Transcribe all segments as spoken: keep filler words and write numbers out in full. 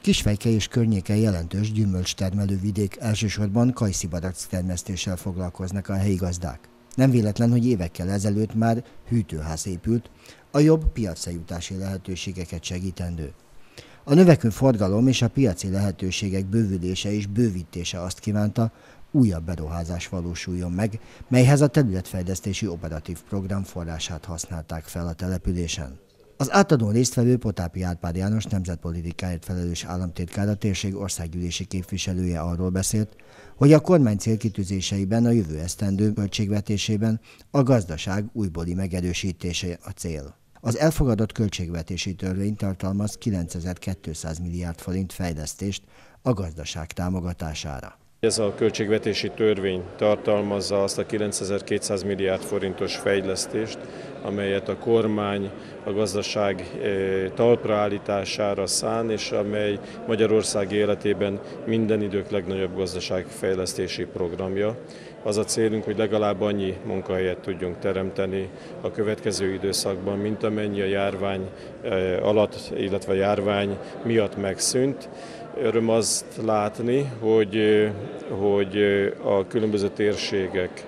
Kisfejke és környéke jelentős gyümölcstermelő vidék, elsősorban kajszibarack termesztéssel foglalkoznak a helyi gazdák. Nem véletlen, hogy évekkel ezelőtt már hűtőház épült, a jobb piacra jutási lehetőségeket segítendő. A növekvő forgalom és a piaci lehetőségek bővülése és bővítése azt kívánta, újabb beruházás valósuljon meg, melyhez a területfejlesztési operatív program forrását használták fel a településen. Az átadón résztvevő Potápi Árpád János nemzetpolitikáért felelős államtitkár, a térség országgyűlési képviselője arról beszélt, hogy a kormány célkitűzéseiben, a jövő esztendő költségvetésében a gazdaság újbóli megerősítése a cél. Az elfogadott költségvetési törvény tartalmaz kilencezer-kétszáz milliárd forint fejlesztést a gazdaság támogatására. Ez a költségvetési törvény tartalmazza azt a kilencezer-kétszáz milliárd forintos fejlesztést, amelyet a kormány a gazdaság talpra állítására szán, és amely Magyarország életében minden idők legnagyobb gazdaságfejlesztési programja. Az a célunk, hogy legalább annyi munkahelyet tudjunk teremteni a következő időszakban, mint amennyi a járvány alatt, illetve a járvány miatt megszűnt. Öröm azt látni, hogy, hogy a különböző térségek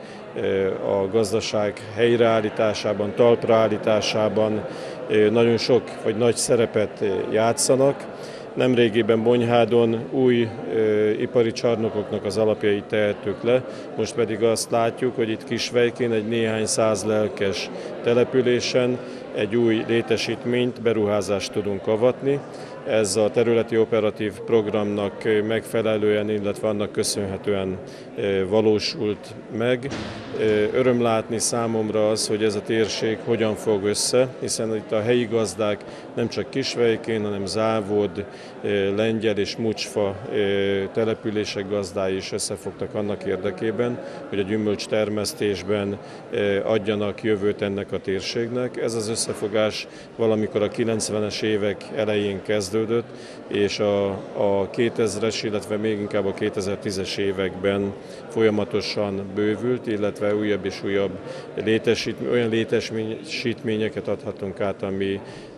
a gazdaság helyreállításában, talpraállításában nagyon sok vagy nagy szerepet játszanak. Nemrégében Bonyhádon új ö, ipari csarnokoknak az alapjait tehettük le, most pedig azt látjuk, hogy itt Kisfejkén egy néhány száz lelkes településen egy új létesítményt, beruházást tudunk avatni. Ez a területi operatív programnak megfelelően, illetve annak köszönhetően valósult meg. Öröm látni számomra az, hogy ez a térség hogyan fog össze, hiszen itt a helyi gazdák nem csak Kisfejkén, hanem Závod, Lengyel és Mucsfa települések gazdái is összefogtak annak érdekében, hogy a gyümölcs termesztésben adjanak jövőt ennek a térségnek. Ez az összefogás valamikor a kilencvenes évek elején kezdődött, és a, a kétezres, illetve még inkább a kétezer-tízes években folyamatosan bővült, illetve újabb és újabb létesítmény, olyan létesítményeket adhatunk át, ami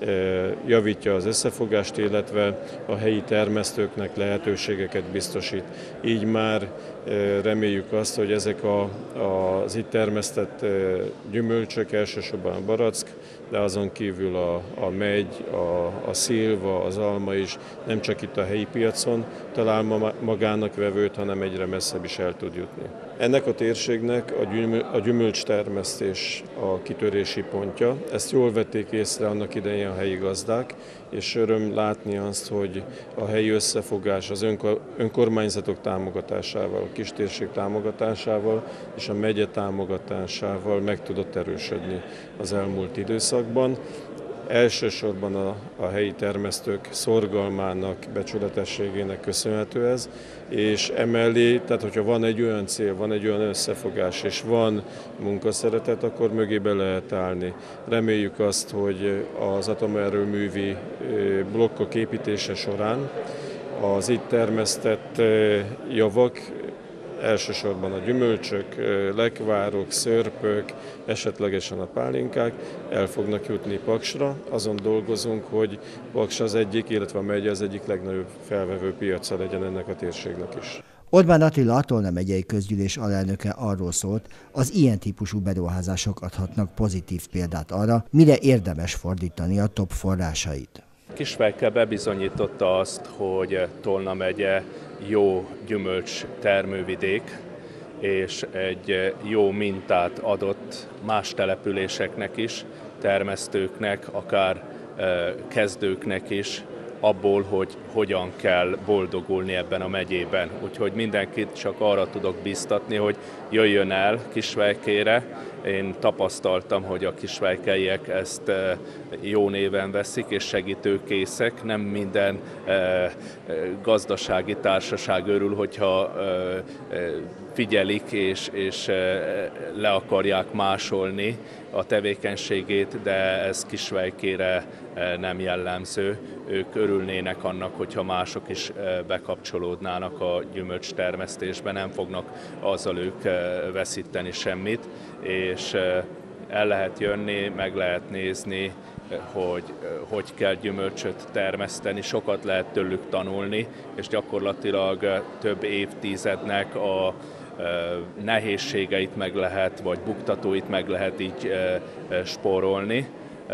javítja az összefogást, illetve a helyi termesztőknek lehetőségeket biztosít. Így már reméljük azt, hogy ezek a, az itt termesztett gyümölcsök, elsősorban a barack, de azon kívül a, a megy, a, a szilva, az alma is nem csak itt a helyi piacon talál magának vevőt, hanem egyre messzebb is el tud jutni. Ennek a térségnek a, gyümöl, a gyümölcstermesztés a kitörési pontja. Ezt jól vették észre annak idején a helyi gazdák, és öröm látni azt, hogy a helyi összefogás az önkor, önkormányzatok támogatásával, a kistérség támogatásával és a megye támogatásával meg tudott erősödni az elmúlt időszakban. Elsősorban a, a helyi termesztők szorgalmának, becsületességének köszönhető ez, és emellé, tehát hogyha van egy olyan cél, van egy olyan összefogás, és van munkaszeretet, akkor mögébe lehet állni. Reméljük azt, hogy az atomerőművi blokkok építése során az itt termesztett javak, elsősorban a gyümölcsök, lekvárok, szörpök, esetlegesen a pálinkák el fognak jutni Paksra. Azon dolgozunk, hogy Paks az egyik, illetve a megye az egyik legnagyobb felvevő piaca legyen ennek a térségnek is. Orbán Attila, a Tolna megyei közgyűlés alelnöke arról szólt, az ilyen típusú beruházások adhatnak pozitív példát arra, mire érdemes fordítani a top forrásait. Kisfejke bebizonyította azt, hogy Tolna megye jó gyümölcs termővidék, és egy jó mintát adott más településeknek is, termesztőknek, akár kezdőknek is, abból, hogy hogyan kell boldogulni ebben a megyében. Úgyhogy mindenkit csak arra tudok biztatni, hogy jöjjön el Kisfejkére. Én tapasztaltam, hogy a kisfejkeiek ezt jó néven veszik és segítőkészek. Nem minden gazdasági társaság örül, hogyha figyelik és, és le akarják másolni a tevékenységét, de ez Kisfejkére nem jellemző. Ők örülnének annak, hogyha mások is bekapcsolódnának a gyümölcstermesztésbe, nem fognak azzal ők veszíteni semmit, és el lehet jönni, meg lehet nézni, hogy hogy kell gyümölcsöt termeszteni, sokat lehet tőlük tanulni, és gyakorlatilag több évtizednek a nehézségeit meg lehet, vagy buktatóit meg lehet így spórolni.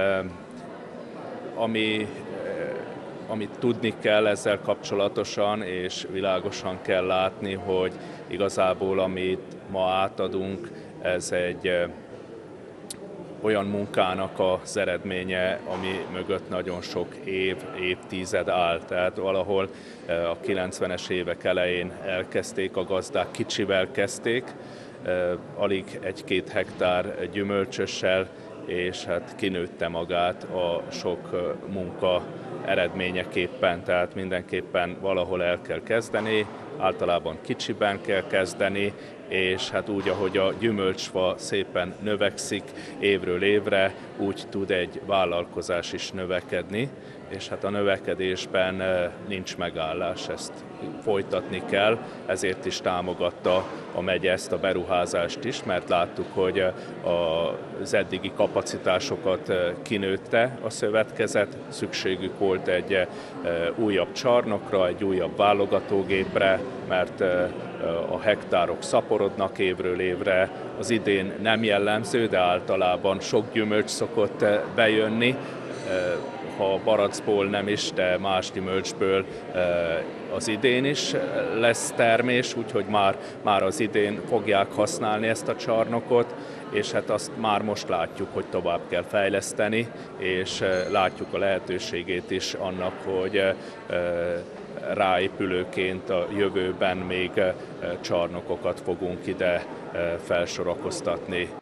Ami, amit tudni kell ezzel kapcsolatosan, és világosan kell látni, hogy igazából amit ma átadunk, ez egy olyan munkának az eredménye, ami mögött nagyon sok év, évtized áll. Tehát valahol a kilencvenes évek elején elkezdték a gazdák, kicsivel kezdték, alig egy-két hektár gyümölcsössel, és hát kinőtte magát a sok munka eredményeképpen, tehát mindenképpen valahol el kell kezdeni, általában kicsiben kell kezdeni, és hát úgy, ahogy a gyümölcsfa szépen növekszik évről évre, úgy tud egy vállalkozás is növekedni, és hát a növekedésben nincs megállás, ezt folytatni kell, ezért is támogatta a megye ezt a beruházást is, mert láttuk, hogy az eddigi kapacitásokat kinőtte a szövetkezet, szükségük volt egy újabb csarnokra, egy újabb válogatógépre, mert a hektárok szaporodnak évről évre, az idén nem jellemző, de általában sok gyümölcs szokott bejönni, ha barackból nem is, de más gyümölcsből az idén is lesz termés, úgyhogy már, már az idén fogják használni ezt a csarnokot, és hát azt már most látjuk, hogy tovább kell fejleszteni, és látjuk a lehetőségét is annak, hogy ráépülőként a jövőben még csarnokokat fogunk ide felsorakoztatni